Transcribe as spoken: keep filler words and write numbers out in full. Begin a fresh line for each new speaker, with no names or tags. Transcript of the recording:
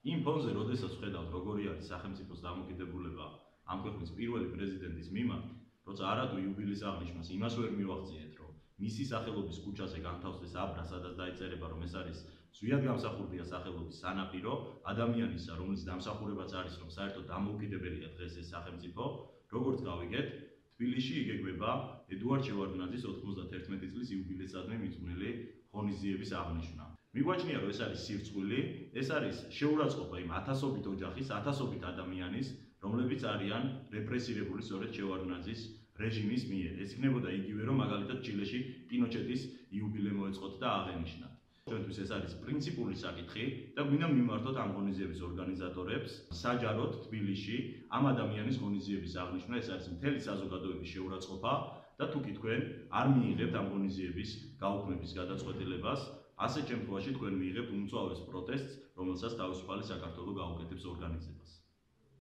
იმ ფონზე, როდესაც ვხედავთ, როგორი არის სახელმწიფოს დამოკიდებულება ამ ქვეყნის პირველი პრეზიდენტის მიმართ, როცა არადუ იუბილეის აღნიშვნას იმას ვერ მივახციეთ, რომ მისი სახელობის ქუჩაზე განთავსდეს აბრა, სადაც დაიწერება, რომ ეს არის ზვიად გამსახურდია სახელობის სანაპირო, ადამიანისა, რომლის დამსახურებაც არის, რომ საერთოდ დამოუკიდებელია დღეს ეს სახელმწიფო, როგორც გავიგეთ, თბილისში იგეგმება ედუარდ შევარდნაძის ოთხმოცდათერთმეტი წლის იუბილეისადმი მიძღვნილი ღონისძიების აღნიშვნა. მიგვაჩნია, რომ ეს არის სირცხვილი, ეს არის შეურაცხყოფა იმ ათასობით ოჯახის, ათასობით ადამიანის, რომლებიც არიან რეპრესირებული სწორედ შევარდნაძის რეჟიმის მიერ. ეს იქნებოდა იგივე, რომ მაგალითად ჩილეში პინოჩეტის იუბილე მოეწყოთ და აღენიშნათ. ჩვენთვის ეს არის პრინციპული საკითხი და გვინდა მიმართოთ ამ ღონისძიების ორგანიზატორებს საჯაროდ თბილისში ამ ადამიანის ღონისძიების აღნიშვნა. ეს არის მთელი საზოგადოების შეურაცხყოფა და თუკი თქვენ არ მიიღებთ ამ ღონისძიების გაუქმების გადაწყვეტილებას, ასეთ შემთხვევაში თქვენ მიიღებთ უმწვავეს პროტესტს, რომელსაც თავისუფალი საქართველო გაუკეთებს ორგანიზებს.